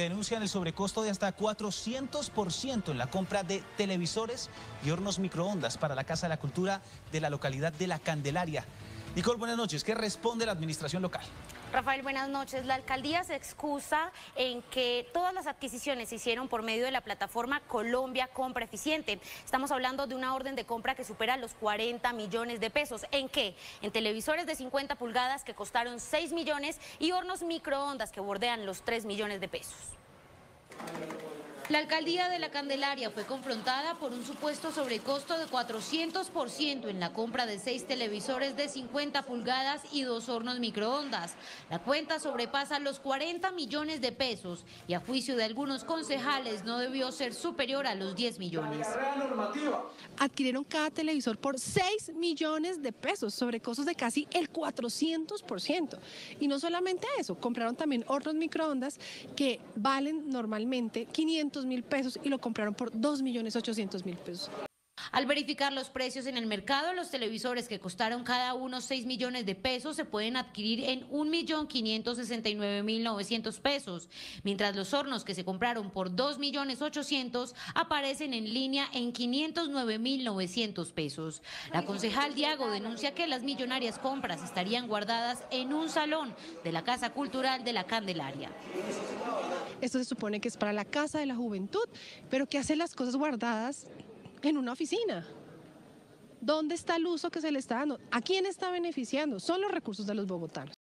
denuncian el sobrecosto de hasta 400% en la compra de televisores y hornos microondas para la Casa de la Cultura de la localidad de La Candelaria. Nicole, buenas noches. ¿Qué responde la administración local? Rafael, buenas noches. La alcaldía se excusa en que todas las adquisiciones se hicieron por medio de la plataforma Colombia Compra Eficiente. Estamos hablando de una orden de compra que supera los 40 millones de pesos. ¿En qué? En televisores de 50 pulgadas que costaron 6 millones y hornos microondas que bordean los 3 millones de pesos. La alcaldía de La Candelaria fue confrontada por un supuesto sobrecosto de 400% en la compra de 6 televisores de 50 pulgadas y 2 hornos microondas. La cuenta sobrepasa los 40 millones de pesos y a juicio de algunos concejales no debió ser superior a los 10 millones. Adquirieron cada televisor por 6 millones de pesos, sobrecostos de casi el 400%. Y no solamente eso, compraron también hornos microondas que valen normalmente 500.000 pesos y lo compraron por 2.800.000 pesos. Al verificar los precios en el mercado, los televisores que costaron cada uno 6 millones de pesos se pueden adquirir en 1.569.900 pesos, mientras los hornos que se compraron por 2.800.000 aparecen en línea en 509.900 pesos. La concejal Diago denuncia que las millonarias compras estarían guardadas en un salón de la Casa Cultural de La Candelaria. Esto se supone que es para la Casa de la Juventud, pero que hace las cosas guardadas en una oficina. ¿Dónde está el uso que se le está dando? ¿A quién está beneficiando? Son los recursos de los bogotanos.